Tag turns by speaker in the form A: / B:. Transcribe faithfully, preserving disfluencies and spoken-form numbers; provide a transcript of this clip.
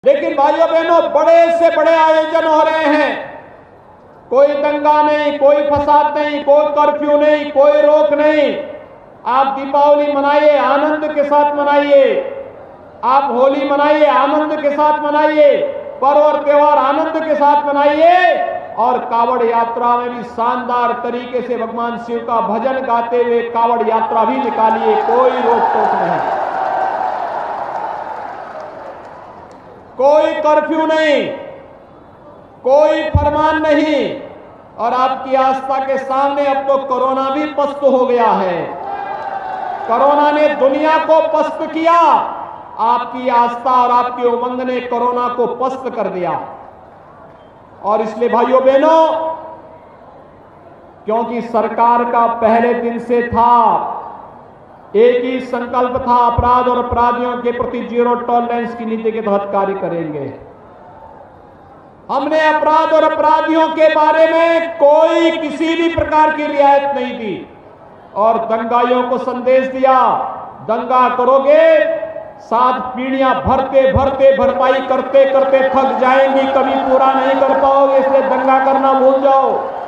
A: लेकिन भाइयों बहनों, बड़े से बड़े आयोजन हो रहे हैं, कोई दंगा नहीं, कोई फसाद नहीं, कोई कर्फ्यू नहीं, कोई रोक नहीं। आप दीपावली मनाइए, आनंद के साथ मनाइए। आप होली मनाइए, आनंद के साथ मनाइए। पर्व और त्योहार आनंद के साथ मनाइए। और कावड़ यात्रा में भी शानदार तरीके से भगवान शिव का भजन गाते हुए कावड़ यात्रा भी निकालिए, कोई रोक टोक नहीं, कोई कर्फ्यू नहीं, कोई फरमान नहीं। और आपकी आस्था के सामने अब तो कोरोना भी पस्त हो गया है। कोरोना ने दुनिया को पस्त किया, आपकी आस्था और आपके उमंग ने कोरोना को पस्त कर दिया। और इसलिए भाइयों बहनों, क्योंकि सरकार का पहले दिन से था, एक ही संकल्प था, अपराध और अपराधियों के प्रति जीरो टॉलरेंस की नीति के तहत कार्य करेंगे। हमने अपराध और अपराधियों के बारे में कोई किसी भी प्रकार की रियायत नहीं दी और दंगाइयों को संदेश दिया, दंगा करोगे सात पीढ़ियां भरते भरते भरपाई करते करते थक जाएंगी, कभी पूरा नहीं कर पाओगे, इसलिए दंगा करना भूल जाओ।